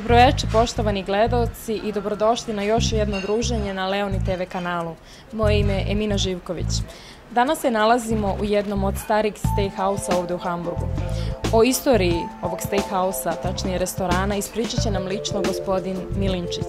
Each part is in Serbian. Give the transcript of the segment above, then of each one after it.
Dobroveče poštovani gledaoci i dobrodošli na još jedno druženje na Leoni TV kanalu. Moje ime je Emina Živković. Danas se nalazimo u jednom od starijih steakhouse-a ovde u Hamburgu. O istoriji ovog steakhouse-a, tačnije restorana, ispričat će nam lično gospodin Milinčić.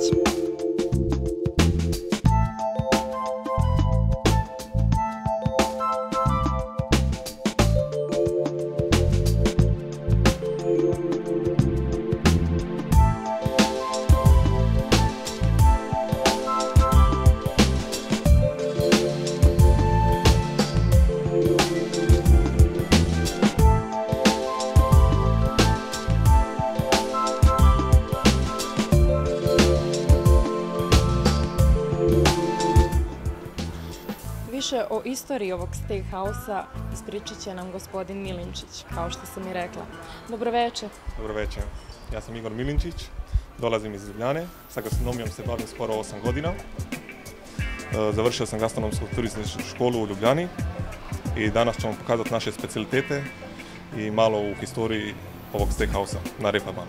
Više o istoriji ovog steakhouse-a ispričat će nam gospodin Milinčić, kao što sam i rekla. Dobroveče. Dobroveče. Ja sam Igor Milinčić, dolazim iz Ljubljane. Sa gastronomijom se bavim skoro 8 godina. Završio sam gastronomsku turističku školu u Ljubljani i danas ćemo pokazati naše specialitete i malo u historiji ovog steakhouse-a na Reeperbahnu.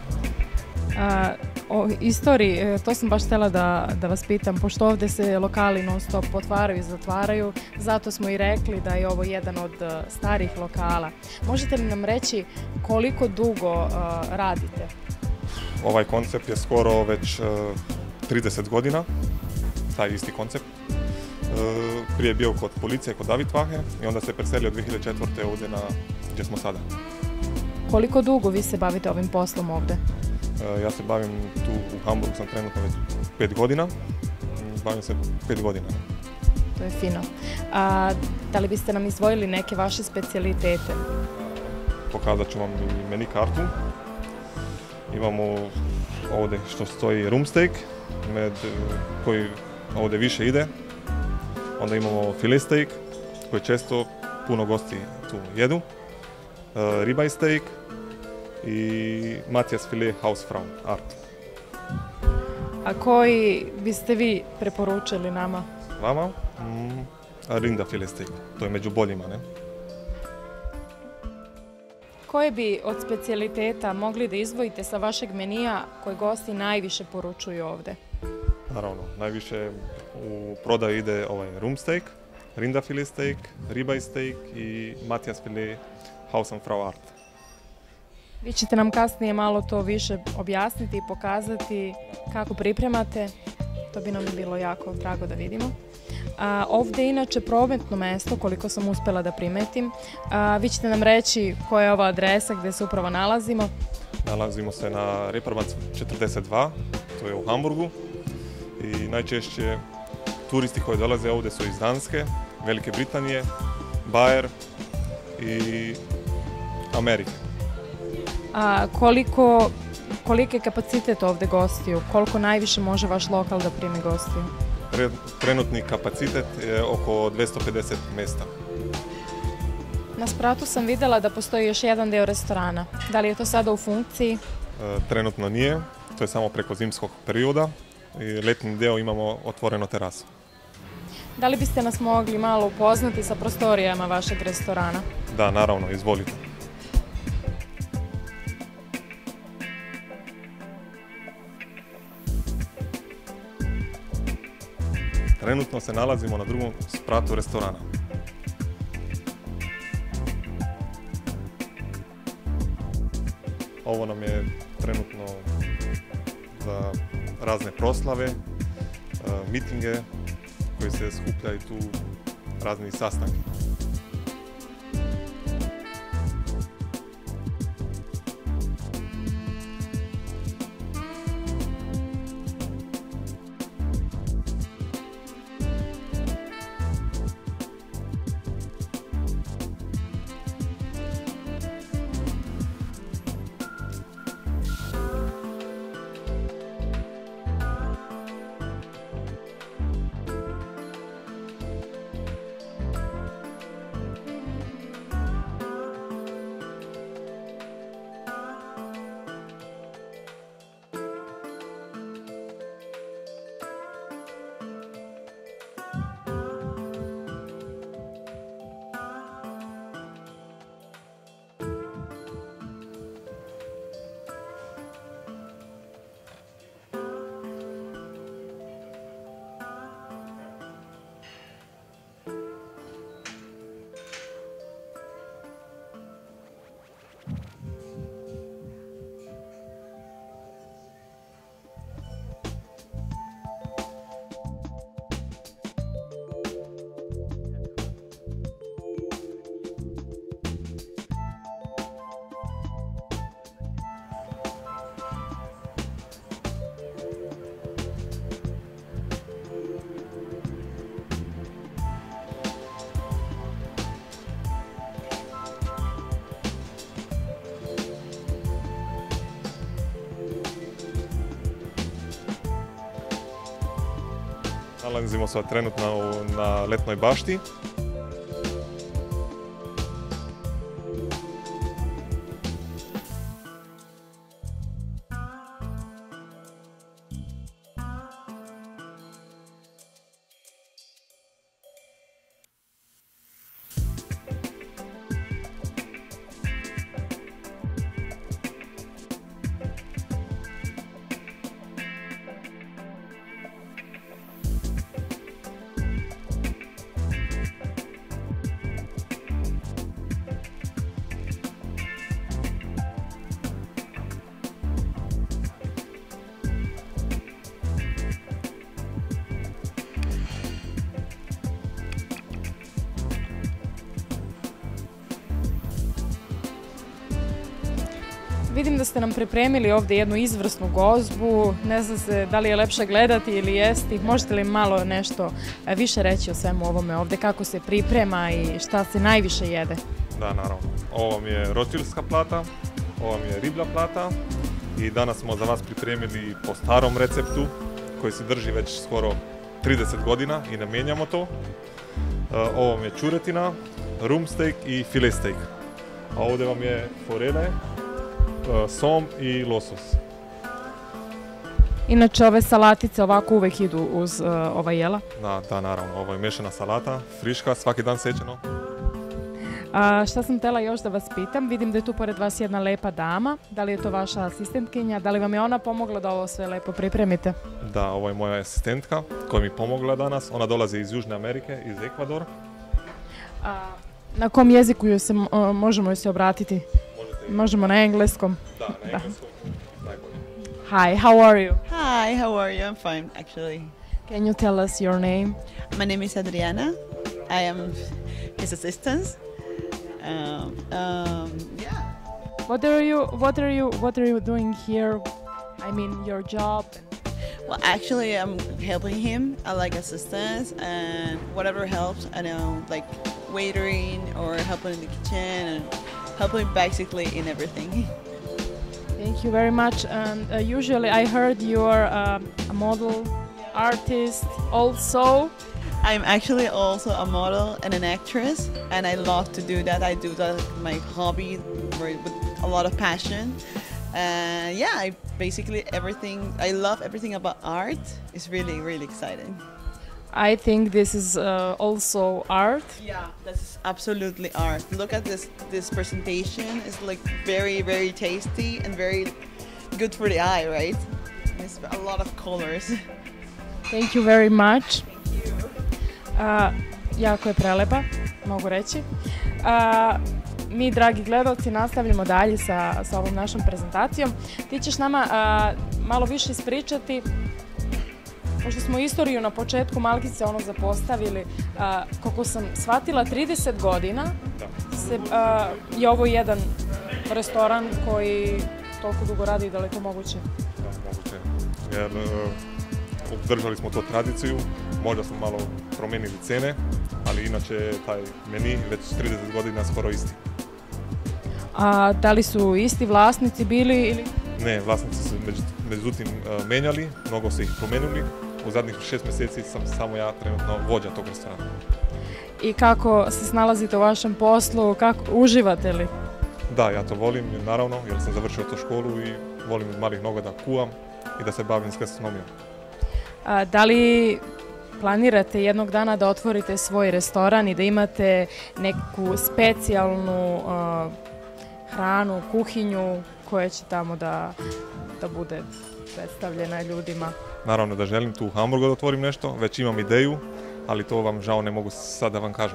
O istoriji, to sam baš htjela da vas pitam, pošto ovdje se lokali non stop otvaraju i zatvaraju, zato smo i rekli da je ovo jedan od starih lokala. Možete li nam reći koliko dugo radite? Ovaj koncept je skoro već 30 godina, taj isti koncept. Prije je bio kod policije, kod David Wache i onda se preselio 2004. ovdje gdje smo sada. Koliko dugo vi se bavite ovim poslom ovdje? Ja se bavim tu u Hamburgu, sam trenutno već 5 godina. Bavim se 5 godina. To je fino. Da li biste nam izdvojili neke vaše specijalitete? Pokazat ću vam i menu kartu. Imamo ovdje što stoji room steak, koji ovdje više ide. Onda imamo filet steak, koji često puno gosti tu jedu. Ribeye steak i Matthias filet Hausfrau Art. A koji biste vi preporučili nama? Vama? Rinda filet steak. To je među boljima, ne? Koje bi od specijaliteta mogli da izdvojite sa vašeg menija koji gosti najviše poručuju ovdje? Naravno, najviše u prodaju ide ovaj room steak, Rinda filet steak, Ribeye steak i Matthias filet Hausfrau Art. Vi ćete nam kasnije malo to više objasniti i pokazati kako pripremate. To bi nam bilo jako drago da vidimo. Ovdje je inače prometno mesto, koliko sam uspjela da primetim. Vi ćete nam reći koja je ova adresa gdje se upravo nalazimo. Nalazimo se na Reeperbahn 42, to je u Hamburgu. I najčešće turisti koji dolaze ovdje su iz Danske, Velike Britanije, Bayer i Amerike. Koliki je kapacitet ovdje gostiju? Koliko najviše može vaš lokal da primi gostiju? Trenutni kapacitet je oko 250 mjesta. Na spratu sam vidjela da postoji još jedan dio restorana. Da li je to sada u funkciji? Trenutno nije, to je samo preko zimskog perioda i letni dio imamo otvoreno terasu. Da li biste nas mogli malo upoznati sa prostorijama vašeg restorana? Da, naravno, izvolite. Trenutno se nalazimo na drugom spratu restorana. Ovo nam je trenutno za razne proslave, mitinge koji se skupljaju tu razni sastanki. Nalazimo se trenutno na letnoj bašti. Vidim da ste nam pripremili ovdje jednu izvrsnu gozbu, ne zna se da li je lepše gledati ili jesti. Možete li malo nešto više reći o svemu ovome ovdje, kako se priprema i šta se najviše jede? Da, naravno. Ovo vam je rotilska plata, ovo vam je riblja plata i danas smo za vas pripremili po starom receptu koji se drži već skoro 30 godina i ne mijenjamo to. Ovo vam je čuretina, rumsteak i filet steak. A ovdje vam je forele, som i losos. Inače ove salatice ovako uvijek idu uz ova jela? Da, naravno. Ovo je mešana salata, friška, svaki dan sečeno. Šta sam htjela još da vas pitam, vidim da je tu pored vas jedna lepa dama, da li je to vaša asistentkinja, da li vam je ona pomogla da ovo sve lepo pripremite? Da, ovo je moja asistentka koja mi pomogla danas, ona dolazi iz Južne Amerike, iz Ekvadora. Na kom jeziku možemo joj se obratiti? Možemo na engleskom. Da, na engleskom. Hi, how are you? Hi, how are you? I'm fine, actually. Can you tell us your name? My name is Adriana. I am his assistant. Yeah. What are you doing here? I mean, your job. Well, actually, I'm helping him. I like assistance and whatever helps. I know, like waitering or helping in the kitchen and helping basically in everything. Thank you very much. And usually, I heard you are a model, artist, also. I'm actually also a model and an actress, and I love to do that. I do that my hobby with a lot of passion. Yeah, I basically everything. I love everything about art. It's really, really exciting. I think this is also art. Yeah, that's absolutely art. Look at this presentation. It's like very, very tasty and very good for the eye, right? It's a lot of colors. Thank you very much. Jako je prelepa, mogu reći. Mi, dragi gledalci, nastavljamo dalje sa ovom našom prezentacijom. Ti ćeš nama malo više ispričati, pošto smo istoriju na početku malkice zapostavili, kako sam shvatila, 30 godina je ovo jedan restoran koji toliko dugo radi, da li je to moguće? Da, moguće. Jer obdržali smo to tradiciju, možda smo malo promijenili cene, ali inače je taj meni već 30 godina skoro isti. A da li su isti vlasnici bili ili? Ne, vlasnici su međutim menjali, mnogo su ih promijenili. U zadnjih 6 mjeseci sam samo ja trenutno vođa tog restorana. I kako se snalazite u vašem poslu, uživate li? Da, ja to volim, naravno, jer sam završio tu školu i volim od malih noga da kuvam i da se bavim s gastronomijom. Da li planirate jednog dana da otvorite svoj restoran i da imate neku specijalnu hranu, kuhinju koja će tamo da bude predstavljena ljudima? Naravno da želim tu u Hamburgu da otvorim nešto, već imam ideju, ali to vam žao ne mogu sad da vam kažem.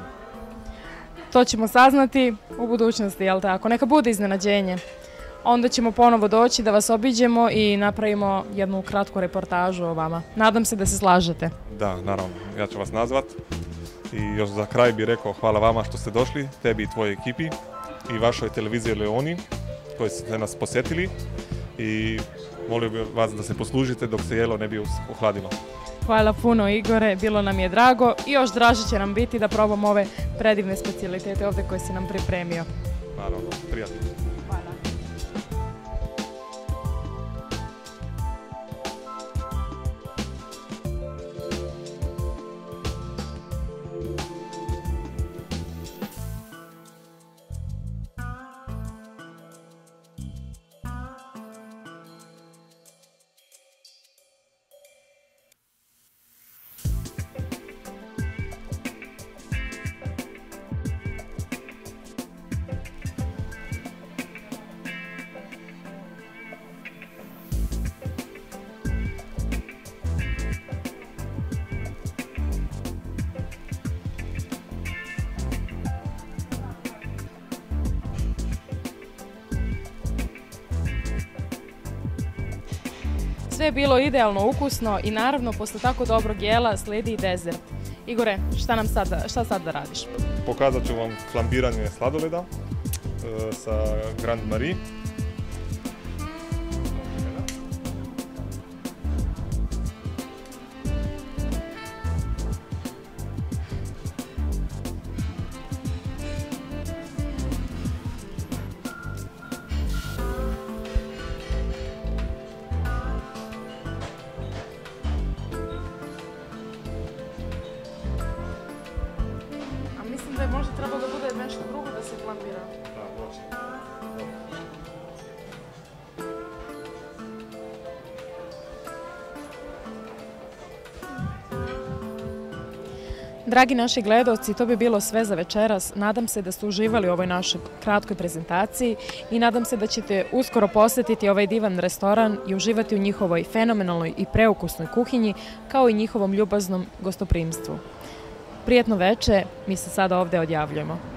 To ćemo saznati u budućnosti, jel tako? Neka bude iznenađenje. Onda ćemo ponovo doći da vas obiđemo i napravimo jednu kratku reportažu o vama. Nadam se da se slažete. Da, naravno. Ja ću vas nazvat. I još za kraj bih rekao hvala vama što ste došli, tebi i tvojoj ekipi i vašoj televiziji Leoni koji ste nas posjetili i molio bih vas da se poslužite dok se jelo ne bi ohladilo. Hvala puno, Igore, bilo nam je drago i još draže će nam biti da probamo ove predivne specijalitete ovdje koje si nam pripremio. Naravno, prijatno. Sve je bilo idealno ukusno i naravno posle tako dobrog jela slijedi i dezert. Igore, šta sad da radiš? Pokazat ću vam flambiranje sladoleda sa Grand Marie. Mislim da je možda trebalo da bude nešto drugo da se flambira. Da, hoće. Dragi naši gledalci, to bi bilo sve za večeras. Nadam se da ste uživali u ovoj našoj kratkoj prezentaciji i nadam se da ćete uskoro posjetiti ovaj divan restoran i uživati u njihovoj fenomenalnoj i preukusnoj kuhinji, kao i njihovom ljubaznom gostoprimstvu. Prijetno veče, mi se sada ovdje odjavljujemo.